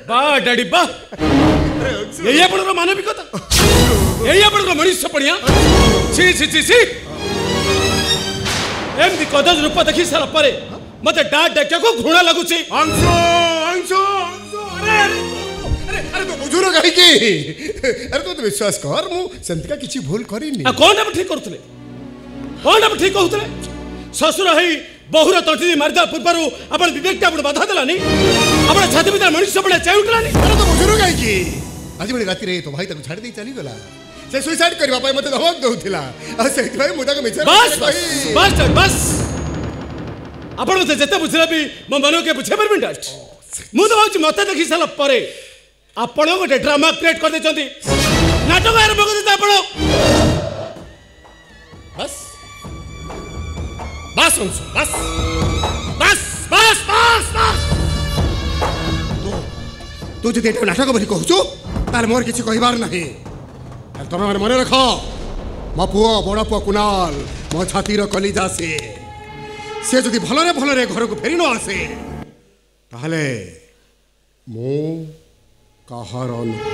बा डैडी बा यही आपन मानविकता यही आपन मनुष्य पड़िया सी सी सी सी एमती कदज रूप देखी सारा परे मते डाट डाक्या को घृणा लगुची अंशु अंशु अंशु अरे तो बुझुरो कहि की अरे तो विश्वास कर मु संतिका किछि भूल करिनी आ कोन हम ठीक करथले कोन हम ठीक कहथले ससुर हई बहुरा तंठी मारदा पूर्वरु अपन विवेक अपन बाधा देलानी अपन छाती भीतर मनुष्य पड़े चाय उठलानी अरे तो बुझुरो कहि की आज बड़ी राती रे तो भाई तक छाड़ दे चली गला से सुसाइड करबा पाए मते धमक दउथिला आ से भाई मुदा के मिछर बस बस बस आपण मते जते बुझला भी म मनो के बुझे परबिन डाट मु तो होची मते देखि साला परे आपण गोटे ड्रामा क्रिएट कर देचंती नाटक आरंभ कर देता आपण बस बस बस बस बस बस बस तू जदि एटा नाटक बोली कहछु तार मोर किछि कहिबार नाही तुम मैंने मन रख मो पुओ बड़ पुओ कुणाल मो छातीर कलिजा से जदि भलरे भलरे घर को फेरी न आसे ताहले मो कहार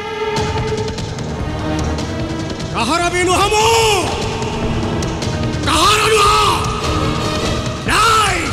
भी नुह मो कहार नाई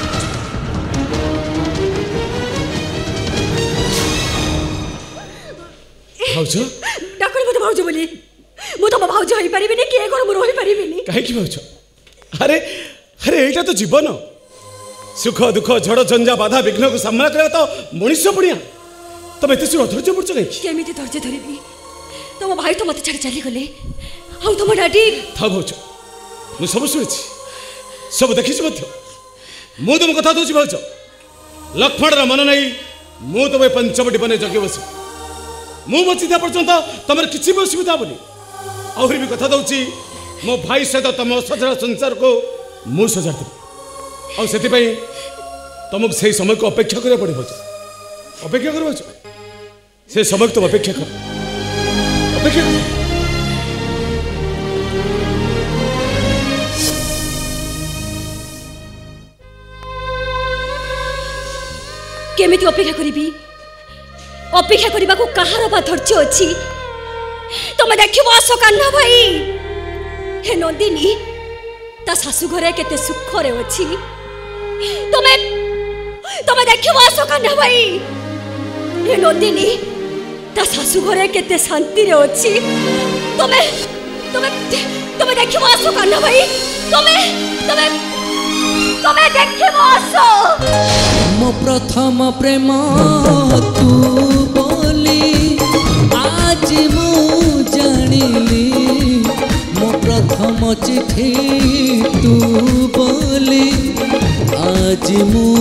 भाउजो डाकण मत भाउजो बोली मु तो भाउजो होई परिबिनी के घर मु रही परिबिनी काहे की भाउजो अरे अरे एटा तो जीवन सुख दुख झड़ झंझा बाधा विघ्न को सामना करे तो मनुष्य पड़िया तब एते सुर धैर्य पड़छ काहे केमिति धैर्य धरिबी तुम भाई तो मते छाड़ी चली गले आउ तुम डाडी था भाउजो मु सब सुनिछि सब देखिछि मध्य मु तुम कथा दोछि भाउजो लक्ष्मण रा मन नहीं मु तुम पंचवटी बने जगे बसी मु बचिता पर्यंत तुम किसी भी असुविधा हेनी आहरी भी कथा दौची मो भाई सहित तुम सजड़ा संसार को मु सजाती आउ तुमको से समय को अपेक्षा करा पड़े अपेक्षा कर से समय तुम अपेक्षा कर अपेक्षा केमिति अपेक्षा करिबी अपेक्षा करने को कहार बा धैर्य अच्छी तुम देखो आस कान्हा भाई हे नंदिनी ता सासु घरे केते सुख रे अच्छी तुम तुम देखो आस कान्हा भाई हे नंदिनी ता सासु घरे केते शांति रे अच्छी तुम तुम तुम देखो आस कान्हा भाई तुम तुम तुम देखो आस मो प्रथम प्रेम तू बोली आज मु जानिली मो प्रथम चिठी तू बोली आज मु